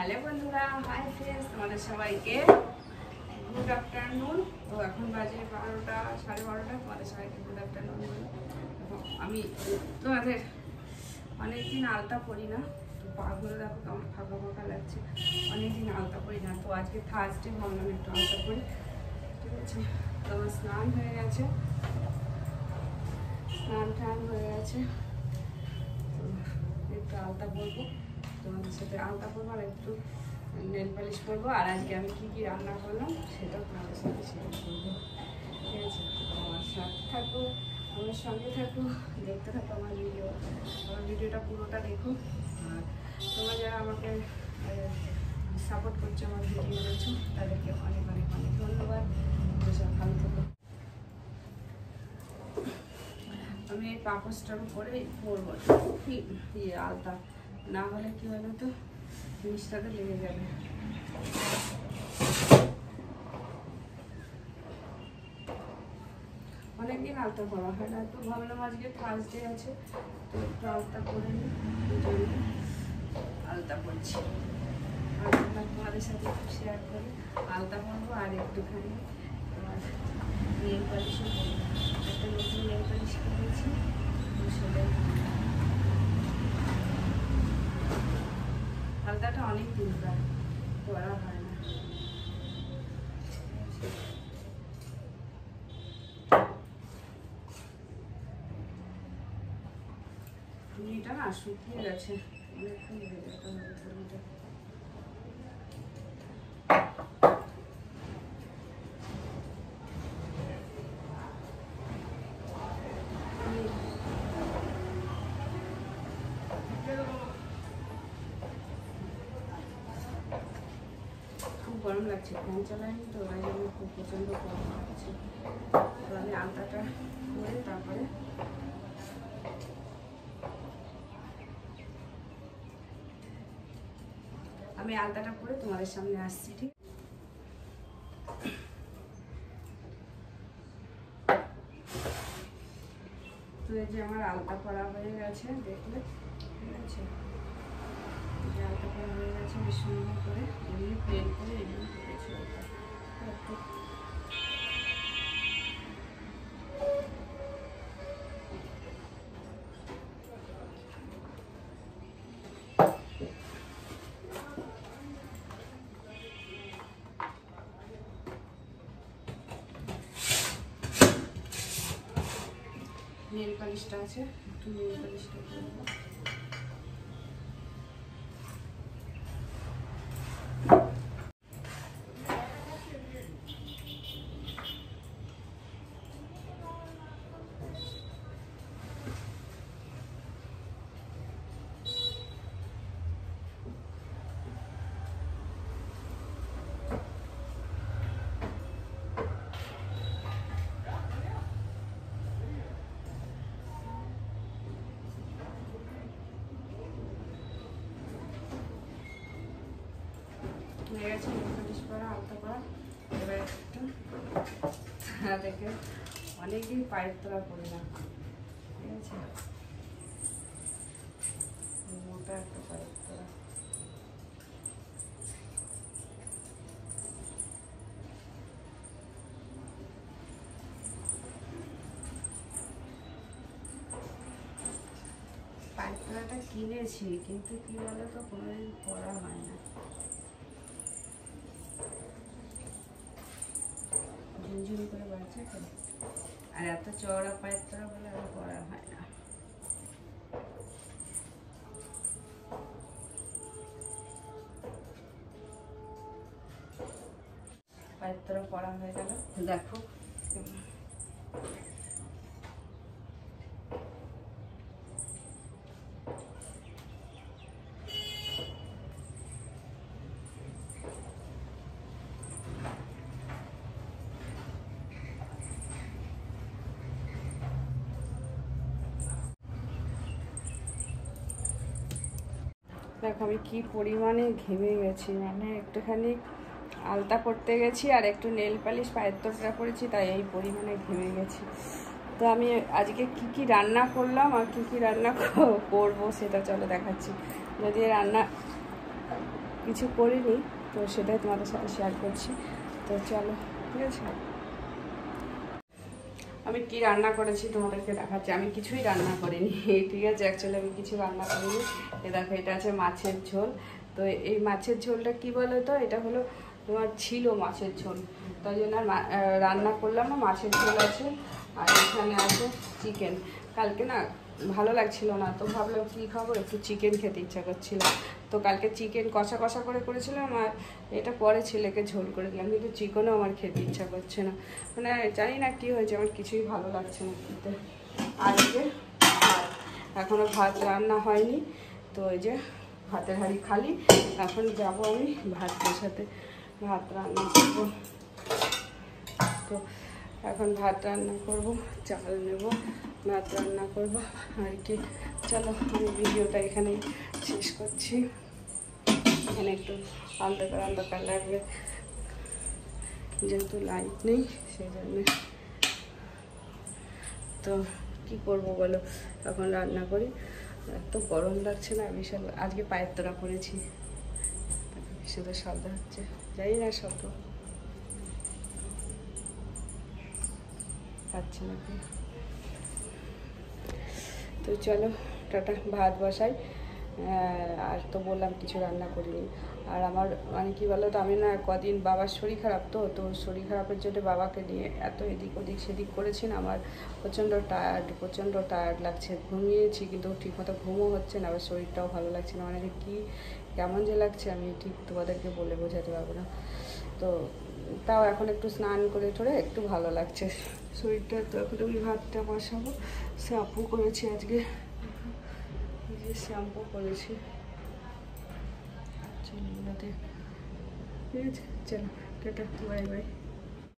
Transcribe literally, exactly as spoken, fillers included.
Hello বন্ধুরা, hi friends, তোমাদের সবাইকে গুড আফটারনুন। তো এখন বাজে বারোটা সাড়ে বারোটা। তোমাদের সবাইকে গুড আফটারনুন। আমি তোমাদের অনেকদিন আলতা পরি না, তো পাগুলো দেখো কেমন ফাঁকা ফাঁকা লাগছে। অনেকদিন আলতা পরি না, তো আজকে থার্সডে ভাবলাম একটু আলতা পরি। ঠিক আছে, তো আমার স্নান হয়ে গেছে, স্নান টান হয়ে গেছে। তো একটু আলতা পরবো, তোমাদের সাথে আলতা পরবো আর একটু নেল পালিশ করবো। আর আজকে আমি কী কী রান্না করলাম সেটা তোমাদের সাথে শেয়ার করবো। ঠিক আছে, আমার সাথে থাকো, আমার সঙ্গে থাকো, দেখতে থাকো আমার ভিডিও। আমার ভিডিওটা পুরোটা দেখো। আর তোমরা যারা আমাকে সাপোর্ট করছো, আমার ভিডিও দেখছো, তাদেরকে অনেক অনেক অনেক ধন্যবাদ। সব ভালো থাকো। আমি এই পাপোশটার উপরে পরবো ইয়ে আলতা, না হলে কী বলো তো জিনিসটাতে লেগে যাবে। অনেকদিন আলতা করা হয় না, তো ভাবলাম আজকে থার্সডে আছে, তো একটু আলতা করে নিই, আলতা করছি। আলতা তোমাদের সাথে একটু শেয়ার করি। আলতা করবো আর একটুখানি তোমার নেল পালিশও করবো। একটা নতুন নেল পালিশ কিনেছি, তো সেটাই। আলতাটা অনেক দিন প্রায় করা হয় না। তুলিটা না শুকিয়ে গেছে, অনেকক্ষণ লেগে যেতে হবে তুলিটা। খুব গরম লাগছে, ফ্যান চালাইনি তো, ওই জন্য খুব প্রচণ্ড গরম লাগছে। তো আমি আলতাটা করে তারপরে আমি আলতাটা করে তোমাদের সামনে আসছি। ঠিক, তো এই যে আমার আলতা করা হয়ে গেছে, দেখলে ঠিক আছে। আলতা করা হয়ে গেছে, বেশ সুন্দর করে এমনি প্লেন করে এমনি করেছি আলতা। নেল পালিশটা আছে, একটু নেল পালিশটা করবো। হয়ে গেছে নেল পালিশ করা, আলতা করা। এবার একটু দেখে অনেকদিন পায়ের তোলা করি না, ঠিক আছে, মোটা একটা পায়ের তোলা। পায়ের তোলাটা কিনেছি, কিন্তু কি বলো তো কোনোদিন পরা হয় না, ঝুনঝুনি করে বাড়ছে তো। আর এত চওড়া পায়ের তোলা বলে আর পরা হয় না। পায়ের তোলা পরা হয়ে গেল, দেখো। দেখো আমি কি পরিমাণে ঘেমে গেছি, মানে একটুখানি আলতা করতে গেছি আর একটু নেল পালিশ পায়ের তোলা করেছি, তাই এই পরিমাণে ঘেমে গেছি। তো আমি আজকে কি কি রান্না করলাম আর কি কি রান্না করবো সেটা চলো দেখাচ্ছি। যদি রান্না কিছু করিনি, তো সেটাই তোমাদের সাথে শেয়ার করছি। তো চলো, ঠিক আছে। আমি কি রান্না করেছি তোমাদেরকে দেখাচ্ছি। আমি কিছুই রান্না করিনি, ঠিক আছে। অ্যাকচুয়ালি আমি কিছু রান্না করিনি। এ দেখো, এটা আছে মাছের ঝোল। তো এই মাছের ঝোলটা কি বলো তো, এটা হলো তোমার ছিল মাছের ঝোল, তাই জন্য আর রান্না করলাম না। মাছের ঝোল আছে, আর এখানে আছে চিকেন। কালকে না ভালো লাগছিল না, তো ভাবলাম কী খাবো, একটু চিকেন খেতে ইচ্ছা করছিল। তো কালকে চিকেন কষা কষা করে করেছিলাম, আর এটা পরে ছেলেকে ঝোল করে দিলাম, কিন্তু চিকেনও আমার খেতে ইচ্ছা করছে না। মানে জানি না কী হয়েছে, আমার কিছুই ভালো লাগছে না খেতে। আর এই যে ভাত, এখনও ভাত রান্না হয়নি, তো এই যে ভাতের হাঁড়ি খালি। এখন যাবো আমি ভাত বসাতে, ভাত রান্না করবো। তো এখন ভাত রান্না করব, চাল নেব, ভাত রান্না করব আর কি। চলো, আমি ভিডিওটা এখানেই শেষ করছি। এখানে একটু অন্ধকার অন্ধকার লাগবে, যেহেতু লাইট নেই সেই জন্যে। তো কি করব বলো, এখন রান্না করি। এত গরম লাগছে না বিশাল। আজকে পায়ের তোরা পরেছি, শুধু শব্দ হচ্ছে, জানি না শব্দ পাচ্ছি নাকি। তো চলো টাটা, ভাত বসাই। আর তো বললাম কিছু রান্না করিনি। আর আমার মানে কী বলো তো, আমি না কদিন বাবার শরীর খারাপ, তো তো শরীর খারাপের জন্য বাবাকে নিয়ে এত এদিক ওদিক সেদিক করেছি না, আমার প্রচণ্ড টায়ার্ড, প্রচণ্ড টায়ার্ড লাগছে। ঘুমিয়েছি কিন্তু ঠিকমতো ঘুমও হচ্ছে না, আবার শরীরটাও ভালো লাগছে না। মানে কী কেমন যে লাগছে আমি ঠিক তোমাদেরকে বলে বোঝাতে পারবো না। তো তাও এখন একটু স্নান করে ঠরে একটু ভালো লাগছে শরীরটা। তো এখন আমি ভাতটা বসাবো। শ্যাম্পু করেছি আজকে, যে শ্যাম্পু করেছি চুলগুলোতে, ঠিক আছে। চলো টাটা, বাই বাই।